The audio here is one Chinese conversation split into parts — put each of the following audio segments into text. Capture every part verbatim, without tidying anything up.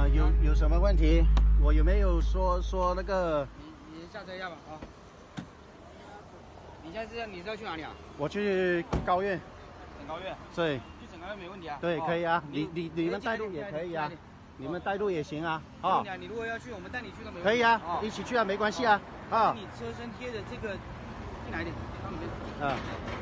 有有什么问题？我有没有说说那个？ 你你下车一下吧啊！你现在是你是要去哪里啊？ 我去高院。 省高院。 对。 去省高院没问题啊。 对，可以啊。你你你们带路也可以啊，你们带路也行啊。 啊。你如果要去，我们带你去都没问题。 可以啊，一起去啊，没关系啊。啊。 你车身贴的这个，进来一点，到里面。 啊。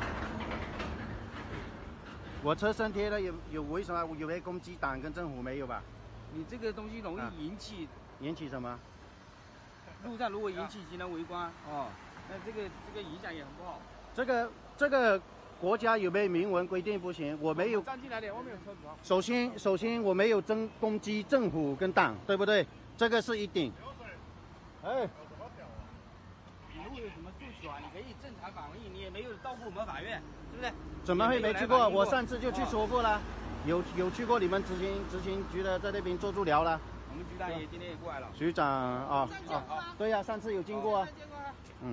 我车身贴的有有为什么有没有攻击党跟政府没有吧？ 你这个东西容易引起、啊、 引起什么？ 路上如果引起行人围观哦，那这个这个影响也很不好。 这个这个国家有没有明文规定不行？我没有。 站进来点，外面有车子。 首先首先我没有争攻击政府跟党，对不对？这个是一定。哎。 你如果有什么诉求啊，你可以正常反映，你也没有到过我们法院，对不对？ 怎么会没去过？我上次就去说过了，哦、有有去过你们执行执行局的，在那边做助聊了。 我们局长也今天也过来了。 局长啊啊，啊对呀、啊，上次有经过啊。嗯。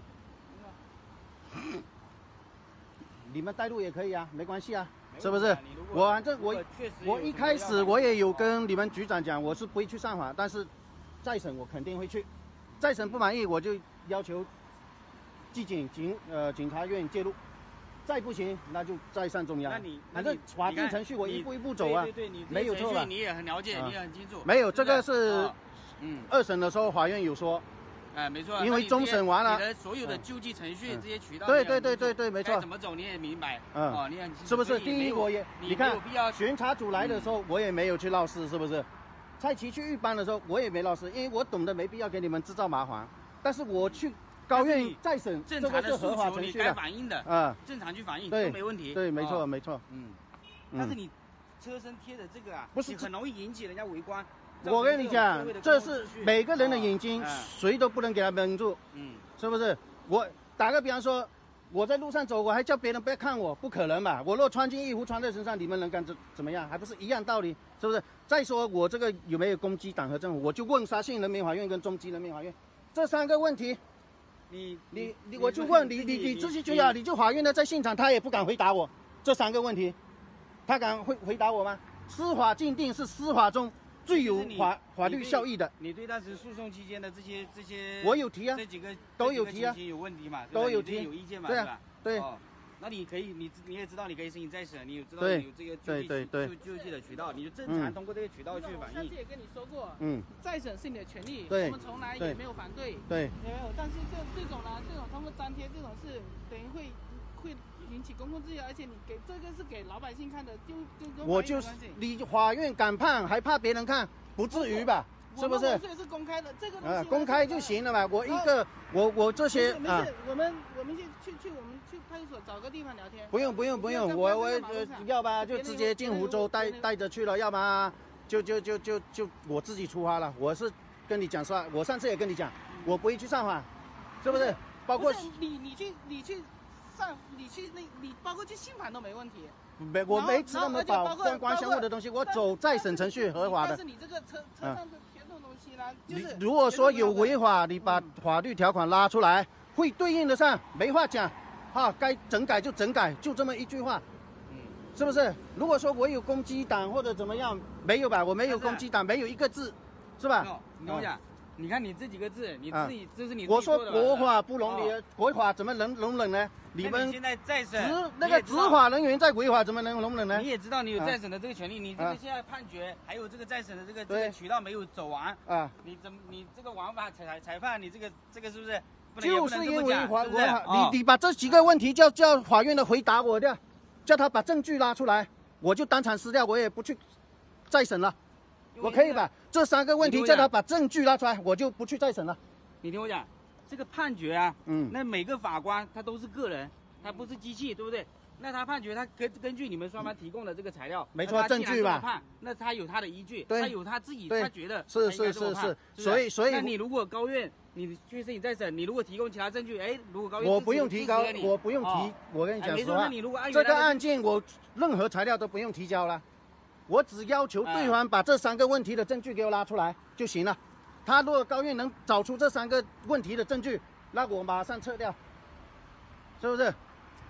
你们带路也可以啊，没关系啊，是不是？我反正我我一开始我也有跟你们局长讲，我是不会去上法，但是再审我肯定会去，再审不满意我就要求纪警警呃检察院介入。再不行，那就再上中央。 那你反正法定程序我一步一步走啊， 对对对，你没有错吧？ 你也很了解，你也很清楚。 没有，这个是， 嗯， 二审的时候法院有说， 哎，没错。 因为终审完了， 你的所有的救济程序这些渠道， 对对对对对，没错。 怎么走你也明白， 嗯， 哦，你很清楚。 是不是？第一我也，你看，巡查组来的时候我也没有去闹事，是不是？蔡奇去预班的时候我也没闹事，因为我懂得没必要给你们制造麻烦，但是我去。高院再审， 正常的诉求你该反映的， 啊， 正常去反映都没问题。 对，没错，没错。 嗯，但是你车身贴的这个啊， 不是很容易引起人家围观。 我跟你讲，这是每个人的眼睛，谁都不能给他蒙住。嗯，是不是？我打个比方说，我在路上走，我还叫别人不要看我，不可能吧？我若穿进衣服穿在身上，你们能干怎怎么样？还不是一样道理，是不是？再说我这个有没有攻击党和政府，我就问沙县人民法院跟中级人民法院这三个问题。你你你，我就问你，你你自己就要，你就法院的在现场，他也不敢回答我这三个问题，他敢回回答我吗？司法鉴定是司法中最有法法律效益的。 你对当时诉讼期间的这些这些， 我有提啊， 这几个都有提啊， 有问题嘛， 都有提， 有意见嘛， 对啊，对。 那你可以，你你也知道，你可以申请再审，你有知道你有这个救济救救济的渠道，你就正常通过这个渠道去反映。 上次也跟你说过， 嗯， 再审是你的权利， 我们从来也没有反对， 对， 没有。但是这这种呢，这种通过粘贴这种是等于会会引起公共秩序，而且你给这个是给老百姓看的，就就跟我就是你法院敢判，还怕别人看，不至于吧？是不是？ 这是公开的，这个啊，公开就行了嘛。我一个，我我这些没事，我们我们去去去我们去派出所找个地方聊天。 不用不用不用，我我呃，要吧就直接进湖州带带着去了，要么就就就就就我自己出发了。我是跟你讲实话，我上次也跟你讲，我不会去上访，是不是？包括你你去你去上你去那你包括去信访都没问题。 没，我没吃那么饱官官相护的东西，我走再审程序合法的。 但是你这个车车上的贴这种东西呢，就是如果说有违法，你把法律条款拉出来，会对应得上，没话讲，哈，该整改就整改，就这么一句话，嗯，是不是？如果说我有攻击党或者怎么样，没有吧？我没有攻击党，没有一个字，是吧？ 你跟我讲。你看你这几个字，你自己这是你。 我说国法不容你，国法怎么能容忍呢？你们现在再审， 执那个执法人员在违法，怎么能容忍呢？ 你也知道你有再审的这个权利，你这个现在判决还有这个再审的这个这个渠道没有走完啊？你怎么你这个枉法裁裁判，你这个这个是不是？ 就是因为法你你把这几个问题叫叫法院的回答我的，叫他把证据拉出来，我就当场撕掉，我也不去再审了。我可以吧？这三个问题叫他把证据拉出来，我就不去再审了。 你听我讲，这个判决啊，嗯，那每个法官他都是个人，他不是机器，对不对？那他判决他根根据你们双方提供的这个材料， 没错，证据吧？ 那他有他的依据， 他有他自己他觉得是是是是，所以所以， 那你如果高院你去申请再审，你如果提供其他证据，哎，如果高院我不用提高，我不用提，我跟你讲实话，这个案件我任何材料都不用提交了。我只要求对方把这三个问题的证据给我拉出来就行了。他如果高院能找出这三个问题的证据，那我马上撤掉，是不是？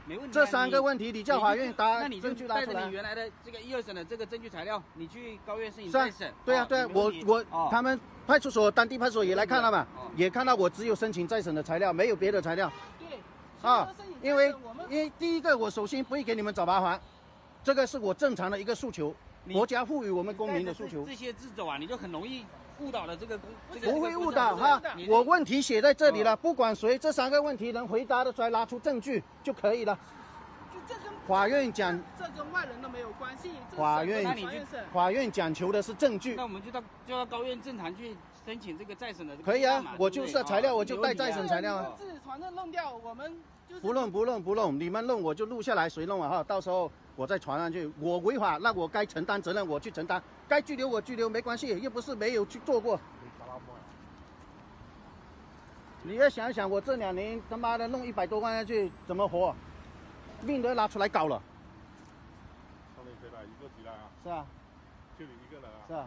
没问题。 这三个问题，你叫法院答那你就证据拿出来。 带着你原来的这个一二审的这个证据材料，你去高院申请再审。 对啊，对啊，我我他们派出所当地派出所也来看了嘛，也看到我只有申请再审的材料，没有别的材料。 对。 啊，因为因为第一个，我首先不会给你们找麻烦，这个是我正常的一个诉求，国家赋予我们公民的诉求。 这些字走啊，你就很容易误导了这个公。 不会误导哈，我问题写在这里了，不管谁，这三个问题能回答的出来，拿出证据就可以了。 这跟法院讲， 这跟外人都没有关系。 法院法院讲求的是证据。 那我们就到就到高院正常去申请这个再审的。 可以啊，我就是材料，我就带再审材料啊。 字传的弄掉，我们就是不弄不弄不弄，你们弄我就录下来，谁弄啊哈？到时候我再传上去，我违法，那我该承担责任，我去承担。该拘留我拘留，没关系，又不是没有去做过。你要想想，我这两年他妈的弄一百多万下去，怎么活？命都拿出来搞了。 上面谁来？一个几来啊？ 是啊。 就你一个人啊？ 是啊。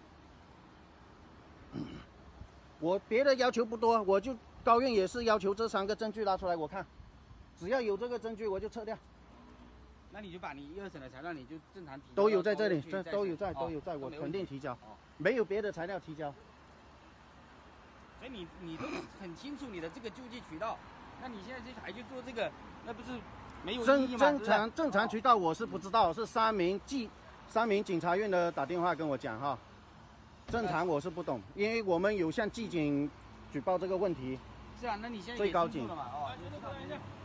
我别的要求不多，我就高院也是要求这三个证据拿出来，我看，只要有这个证据我就撤掉。 那你就把你一二审的材料，你就正常提交。 都有在这里，这都有在，都有在，我肯定提交，没有别的材料提交。 所以你你都很清楚你的这个救济渠道，那你现在就还去做这个，那不是没有意义吗？ 正常正常渠道我是不知道，是三名记三名警察院的打电话跟我讲哈，正常我是不懂，因为我们有向纪检举报这个问题。 是啊，那你现在最高警。 了嘛？哦。